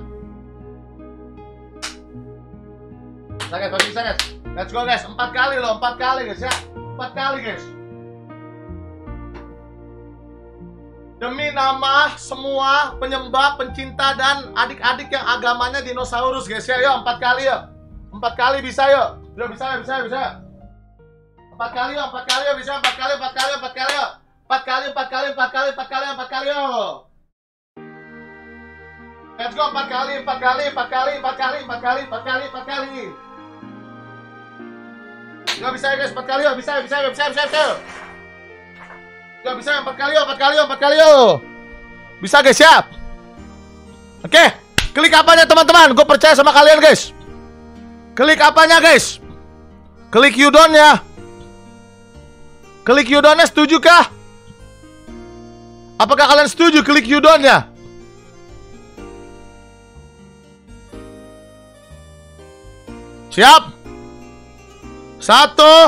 Bisa guys, pasti bisa guys. Let's go guys, empat kali loh, empat kali guys ya. Empat kali guys. Demi nama semua penyembah, pencinta, dan adik-adik yang agamanya dinosaurus guys ya. Yuk, empat kali yuk. Empat kali bisa yuk. Yuk, bisa ya, bisa ya, bisa. Empat kali yuk, empat kali yuk, bisa. Empat kali, empat kali, empat kali yuk. Empat kali, empat kali, empat kali, empat kali, empat kali yuk. Let's go, empat kali, empat kali, empat kali, empat kali, empat kali, empat kali, empat kali. Yuk, bisa ya guys, empat kali yuk, bisa, bisa, bisa, bisa, bisa. Gak bisa empat kali yo, empat kali yo, empat kali yo. Bisa guys, siap. Oke, klik apanya teman-teman? Gue percaya sama kalian guys. Klik apanya guys? Klik Udon ya. Klik Udonnya, setuju kah? Apakah kalian setuju klik Udonnya? Siap. Satu,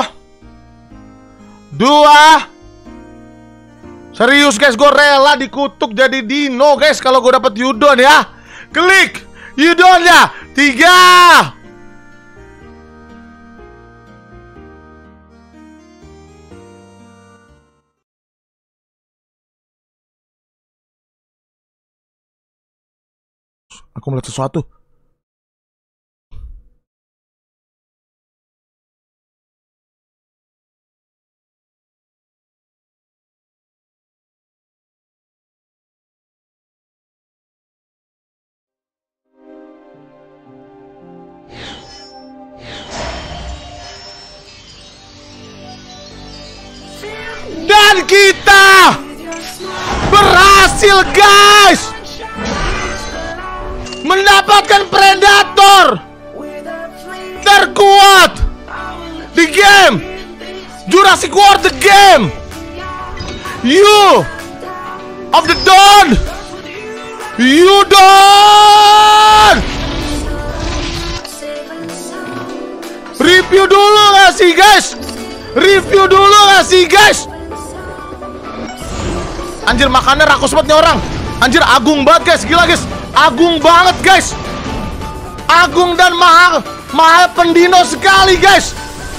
dua. Serius guys, gue rela dikutuk jadi dino guys kalau gue dapet Udon ya. Klik Udonnya. Tiga. Aku melihat sesuatu. Dan kita berhasil guys mendapatkan Predator terkuat di game Jurassic World the game. You of the Dawn, Udon. Review dulu gak sih guys? Review dulu gak sih guys? Anjir, makannya rakus banget nih orang. Anjir, agung banget guys, gila guys. Agung banget guys. Agung dan mahal. Mahal pendino sekali guys.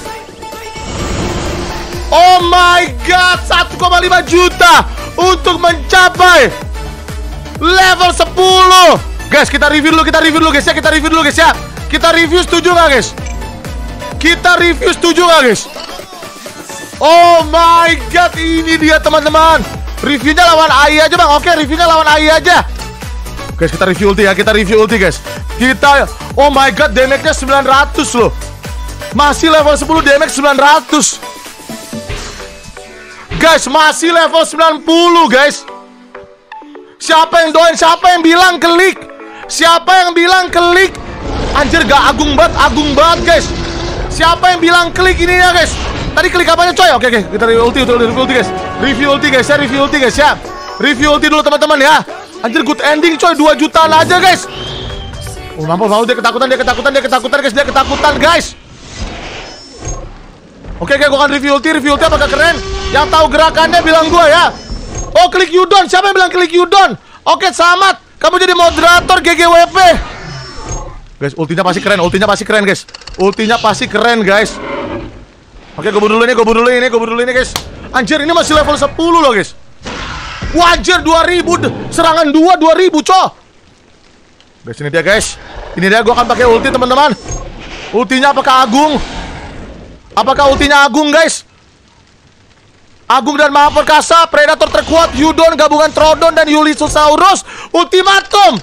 Oh my god, satu koma lima juta untuk mencapai level sepuluh. Guys, kita review dulu, kita review dulu guys ya. Kita review dulu guys ya. Kita review, setuju gak guys? Kita review, setuju gak guys? Oh my god, ini dia teman-teman. Reviewnya lawan A I aja bang. Oke, reviewnya lawan A I aja. Guys, kita review ulti ya. Kita review ulti guys. Kita, oh my god, damage-nya sembilan ratus loh. Masih level sepuluh, damage sembilan ratus. Guys, masih level sembilan puluh guys. Siapa yang doain? Siapa yang bilang klik? Siapa yang bilang klik? Anjir, gak agung banget, agung banget guys. Siapa yang bilang klik ini ya guys? Tadi klik apanya coy? Oke, oke, kita review ulti, review ulti guys. Review ulti guys ya, review ulti guys ya. Review ulti dulu teman-teman ya. Anjir, good ending coy, dua jutaan aja guys. Oh, mampu, mau dia ketakutan, dia ketakutan, dia ketakutan guys, dia ketakutan guys. Oke, oke, gua akan review ulti, review ulti apakah keren? Yang tahu gerakannya bilang gua ya. Oh, klik Udon, siapa yang bilang klik Udon? Oke, selamat, kamu jadi moderator G G W P. Guys, ultinya pasti keren, ultinya pasti keren guys. Ultinya pasti keren guys. Oke, gue bunuh dulu ini, gue bunuh dulu ini, gue bunuh dulu ini guys. Anjir, ini masih level sepuluh loh guys. Wah, anjir, dua ribu. Serangan dua, dua ribu coy. Guys, ini dia guys. Ini dia, gue akan pakai ulti teman-teman. Ultinya apakah agung? Apakah ultinya agung guys? Agung dan Maha Perkasa, Predator terkuat, Udon, gabungan Troodon dan Ulyssosaurus. Ultimatum.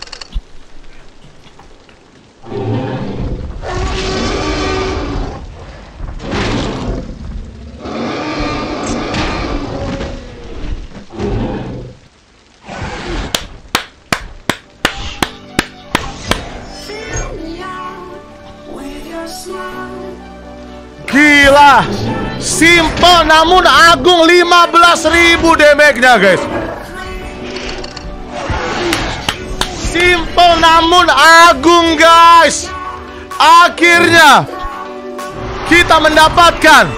Gila, simple namun agung, lima belas ribu damage-nya guys. kecil namun agung, guys. Akhirnya kita mendapatkan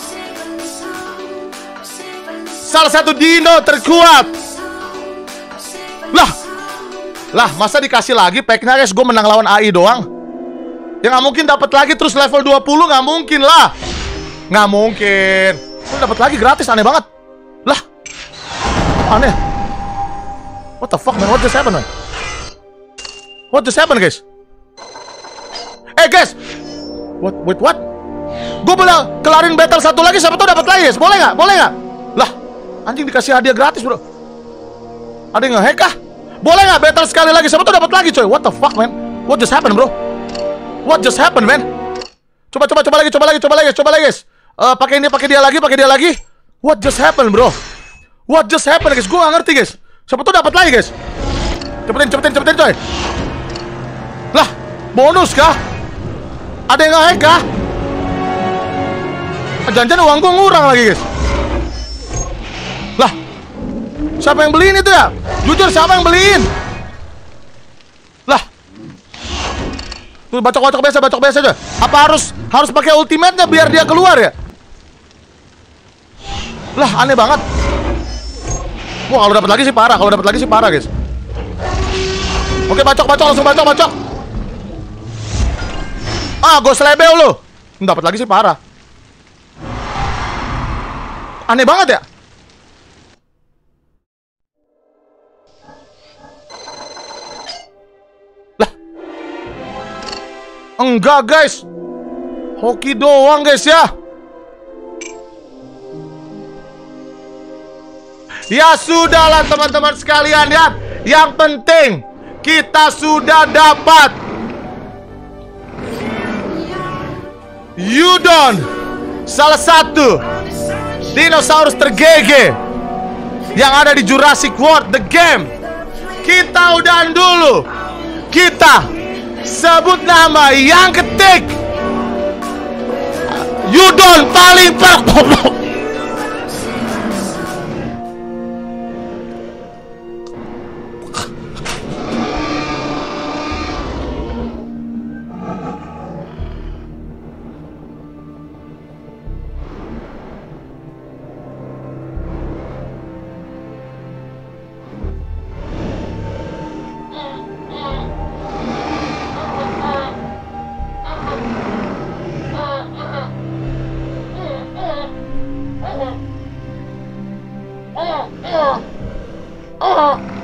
salah satu dino terkuat. Lah, lah masa dikasih lagi packnya, guys? Gue menang lawan A I doang. Ya nggak mungkin dapat lagi terus level dua puluh, nggak mungkin lah. Nggak mungkin. Lu dapat lagi gratis, aneh banget. Lah, aneh. What the fuck, man? What just happened, man? What just happened, guys? Eh, guys. What? Wait, what? Gue bilang kelarin battle satu lagi, siapa tuh dapat lagi, guys? Boleh nggak? Boleh nggak? Lah, anjing dikasih hadiah gratis, bro. Ada yang nge-hack kah? Boleh nggak battle sekali lagi, siapa tuh dapat lagi, coy? What the fuck, man? What just happened, bro? What just happened, man? Coba, coba, coba lagi, coba lagi, coba lagi, coba lagi, guys. Uh, pakai ini, pakai dia lagi, pakai dia lagi. What just happened, bro? What just happened, guys? Gue nggak ngerti, guys. Siapa tuh dapat lagi, guys? Cepetin, cepetin, cepetin, coy. Lah, bonus kah? Ada yang nge-hack kah? Jangan-jangan uang gue ngurang lagi, guys. Lah, siapa yang beliin itu ya? Jujur, siapa yang beliin? Lah, tuh bacok-bacok biasa, bacok biasa aja. Apa harus harus pakai ultimate-nya biar dia keluar ya? Lah, aneh banget. Wah, kalau dapat lagi sih parah, kalau dapat lagi sih parah, guys. Oke, bacok-bacok, langsung bacok-bacok. Ah, gue selebel lu. Dapat lagi sih parah. Aneh banget ya. Lah. Enggak, guys. Hoki doang, guys ya. Ya sudahlah teman-teman sekalian ya. Yang penting kita sudah dapat Udon, salah satu dinosaurus tergege yang ada di Jurassic World The Game. Kita udahan dulu. Kita sebut nama yang ketik Udon paling per Oh,